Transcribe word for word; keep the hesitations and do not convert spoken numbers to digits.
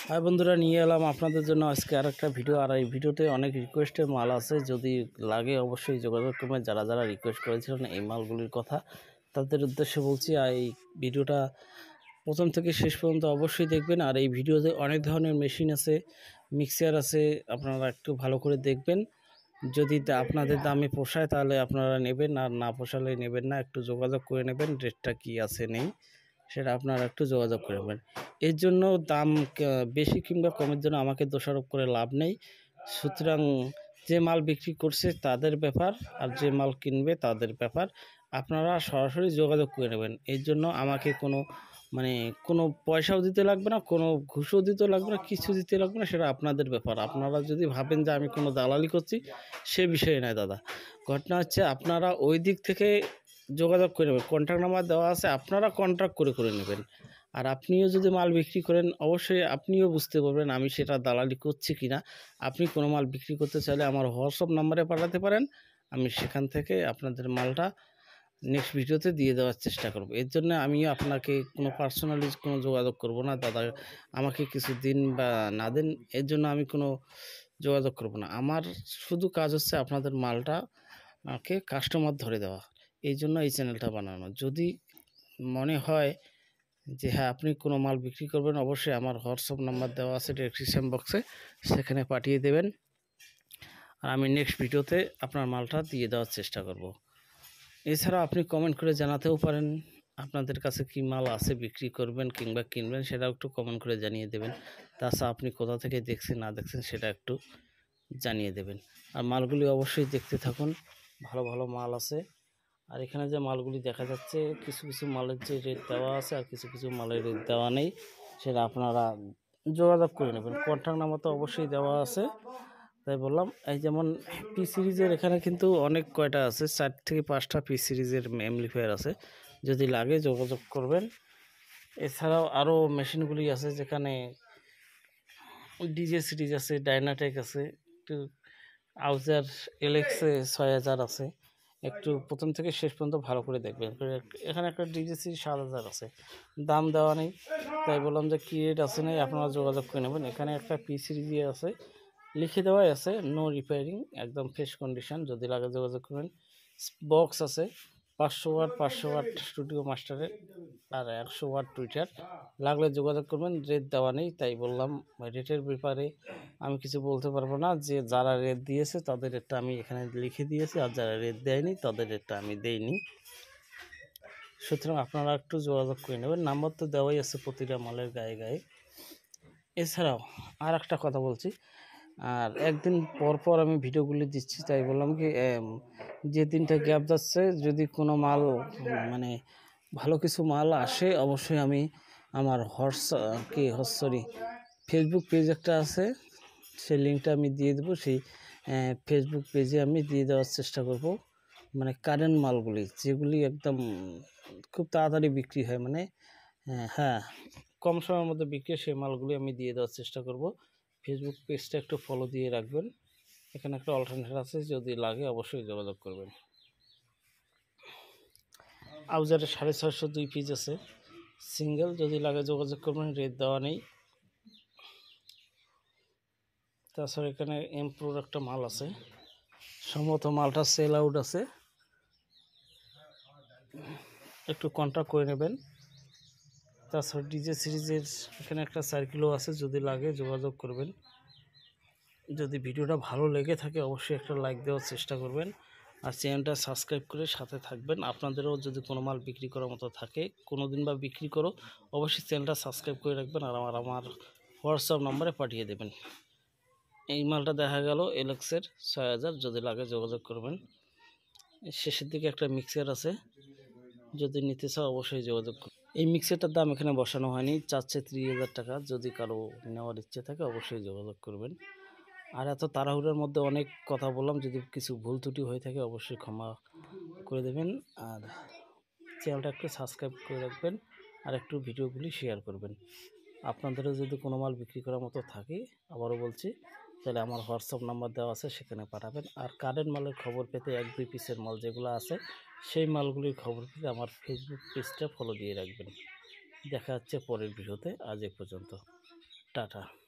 High বন্ধুরা, নিয়ে এলাম আপনাদের জন্য আজকে আর একটা ভিডিও। আর এই ভিডিওতে অনেক রিকোয়েস্টের মাল আছে, যদি লাগে অবশ্যই যোগাযোগ করবেন। যারা যারা রিকোয়েস্ট করেছিলেন এই মালগুলির কথা, তাদের উদ্দেশ্যে বলছি। আর এই ভিডিওটা প্রথম থেকে শেষ পর্যন্ত অবশ্যই দেখবেন। আর এই ভিডিওতে অনেক ধরনের মেশিন আছে, মিক্সার আছে, আপনারা একটু ভালো করে দেখবেন। যদি আপনাদের দামে পোষায় তাহলে আপনারা নেবেন, আর না পোষালে নেবেন না। একটু যোগাযোগ করে নেবেন, রেটটা কি আছে নেই সেটা আপনারা একটু যোগাযোগ করে নেবেন। এর জন্য দাম বেশি কিংবা কমের জন্য আমাকে দোষারোপ করে লাভ নেই। সুতরাং যে মাল বিক্রি করছে তাদের ব্যাপার, আর যে মাল কিনবে তাদের ব্যাপার। আপনারা সরাসরি যোগাযোগ করে নেবেন। এর জন্য আমাকে কোনো মানে কোনো পয়সাও দিতে লাগবে না, কোনো ঘুষও দিতে লাগবে না, কিছু দিতে লাগবে না। সেটা আপনাদের ব্যাপার। আপনারা যদি ভাবেন যে আমি কোনো দালালি করছি, সে বিষয়ে নয় দাদা। ঘটনা হচ্ছে আপনারা ওই দিক থেকে যোগাযোগ করে নেবেন। কন্ট্যাক্ট নাম্বার দেওয়া আছে, আপনারা কন্ট্যাক্ট করে করে নেবেন। আর আপনিও যদি মাল বিক্রি করেন অবশ্যই আপনিও বুঝতে পারবেন আমি সেটা দালালি করছি কি না। আপনি কোনো মাল বিক্রি করতে চাইলে আমার হোয়াটসঅ্যাপ নাম্বারে পাঠাতে পারেন। আমি সেখান থেকে আপনাদের মালটা নেক্সট ভিডিওতে দিয়ে দেওয়ার চেষ্টা করব। এর জন্য আমি আপনাকে কোনো পার্সোনালি কোনো যোগাযোগ করব না দাদা, আমাকে কিছু দিন বা না দিন, এর জন্য আমি কোনো যোগাযোগ করব না। আমার শুধু কাজ হচ্ছে আপনাদের মালটা আমাকে কাস্টমার ধরে দেওয়া। এই জন্য এই চ্যানেলটা বানানো। যদি মনে হয় যে হ্যাঁ আপনি কোনো মাল বিক্রি করবেন, অবশ্যই আমার হোয়াটসঅ্যাপ নাম্বার দেওয়া আছে ডেসক্রিপশন বক্সে, সেখানে পাঠিয়ে দেবেন। আর আমি নেক্সট ভিডিওতে আপনার মালটা দিয়ে দেওয়ার চেষ্টা করব। এছাড়া আপনি কমেন্ট করে জানাতেও পারেন আপনাদের কাছে কি মাল আছে বিক্রি করবেন কিংবা কিনবেন, সেটাও একটু কমেন্ট করে জানিয়ে দেবেন। তাছাড়া আপনি কোথা থেকে দেখছেন না দেখছেন সেটা একটু জানিয়ে দেবেন। আর মালগুলি অবশ্যই দেখতে থাকুন, ভালো ভালো মাল আছে। আর এখানে যে মালগুলি দেখা যাচ্ছে, কিছু কিছু মালের যে রেট দেওয়া আছে আর কিছু কিছু মালের রেট দেওয়া নেই, সেটা আপনারা যোগাযোগ করে নেবেন। কন্ট্যাক্ট নাম্বার তো অবশ্যই দেওয়া আছে, তাই বললাম। এই যেমন পি সিরিজের এখানে কিন্তু অনেক কয়টা আছে, চার থেকে পাঁচটা পি সিরিজের অ্যামপ্লিফায়ার আছে, যদি লাগে যোগাযোগ করবেন। এছাড়াও আরও মেশিনগুলি আছে, যেখানে ডিজে সিরিজ আছে, ডাইনাটেক আছে, একটু আউজার এলেক্সে ছয় হাজার আছে। একটু প্রথম থেকে শেষ পর্যন্ত ভালো করে দেখবেন। এখানে একটা ডিজে সিরিজ সাত হাজার আছে, দাম দেওয়া নেই, তাই বললাম যে কী রেট আছে নেই আপনারা যোগাযোগ করে নেবেন। এখানে একটা পি সিরিজ আছে, লিখে দেওয়াই আছে নো রিপেয়ারিং, একদম ফ্রেশ কন্ডিশন, যদি লাগে যোগাযোগ করবেন। বক্স আছে পাঁচশো ওয়াট পাঁচশো ওয়াট স্টুডিও মাস্টারের, আর একশো ওয়াট টুইটার, লাগলে যোগাযোগ করবেন। রেট দেওয়া নেই, তাই বললাম রেটের ব্যাপারে আমি কিছু বলতে পারবো না। যে যারা রেট দিয়েছে তাদের রেটটা আমি এখানে লিখে দিয়েছি, আর যারা রেট দেয়নি তাদের রেটটা আমি দেইনি। সুতরাং আপনারা একটু যোগাযোগ করে নেবেন। নাম্বার তো দেওয়াই আছে প্রতিটা মালের গায়ে গায়ে। এছাড়াও আর একটা কথা বলছি, আর একদিন পর পর আমি ভিডিওগুলি দিচ্ছি, তাই বললাম কি যে দিনটা গ্যাপ যাচ্ছে, যদি কোনো মাল মানে ভালো কিছু মাল আসে অবশ্যই আমি আমার হোয়াটসঅ্যাপ কি সরি ফেসবুক পেজ একটা আছে, সেই লিঙ্কটা আমি দিয়ে দেবো। সেই ফেসবুক পেজে আমি দিয়ে দেওয়ার চেষ্টা করব। মানে কারেন্ট মালগুলি যেগুলি একদম খুব তাড়াতাড়ি বিক্রি হয়, মানে হ্যাঁ কম সময়ের মধ্যে বিক্রি, সেই মালগুলি আমি দিয়ে দেওয়ার চেষ্টা করব। ফেসবুক পেজটা একটু ফলো দিয়ে রাখবেন। এখানে একটা অল্টারনেট আছে, যদি লাগে অবশ্যই যোগাযোগ করবেন। আউজারের সাড়ে ছয়শো দুই পিস আছে সিঙ্গেল, যদি লাগে যোগাযোগ করবেন। রেট দেওয়া নেই। তাছাড়া এখানে এমপ্রোর একটা মাল আছে, সম্ভবত মালটা সেল আউট আছে, একটু কন্ট্যাক্ট করে নেবেন। তাছাড়া ডিজে সিরিজের এখানে একটা সার্কিলও আছে, যদি লাগে যোগাযোগ করবেন। যদি ভিডিওটা ভালো লেগে থাকে অবশ্যই একটা লাইক দেওয়ার চেষ্টা করবেন, আর চ্যানেলটা সাবস্ক্রাইব করে সাথে থাকবেন। আপনাদেরও যদি কোনো মাল বিক্রি করার মতো থাকে, কোনো দিন বা বিক্রি করো, অবশ্যই চ্যানেলটা সাবস্ক্রাইব করে রাখবেন, আর আমার আমার হোয়াটসঅ্যাপ নম্বরে পাঠিয়ে দেবেন। এই মালটা দেখা গেল এলেক্সের ছয় হাজার, যদি লাগে যোগাযোগ করবেন। শেষের দিকে একটা মিক্সার আছে, যদি নিতে চাও অবশ্যই যোগাযোগ করুন। এই মিক্সারটার দাম এখানে বসানো হয়নি, চাচ্ছে ত্রিশ হাজার টাকা। যদি কারো নেওয়ার ইচ্ছে থাকে অবশ্যই যোগাযোগ করবেন। আর এত তাড়াহুড়োর মধ্যে অনেক কথা বললাম, যদি কিছু ভুল ত্রুটি হয়ে থাকে অবশ্যই ক্ষমা করে দেবেন। আর চ্যানেলটা একটু সাবস্ক্রাইব করে রাখবেন, আর একটু ভিডিওগুলি শেয়ার করবেন। আপনাদেরও যদি কোনো মাল বিক্রি করার মতো থাকে, আবারও বলছি, তাহলে আমার হোয়াটসঅ্যাপ নাম্বার দেওয়া আছে, সেখানে পাঠাবেন। আর কারেন্ট মালের খবর পেতে, এক দুই পিসের মাল যেগুলো আছে সেই মালগুলির খবর পেতে আমার ফেসবুক পেজটা ফলো দিয়ে রাখবেন। দেখা হচ্ছে পরের ভিডিওতে, আজ এ পর্যন্ত। টাটা।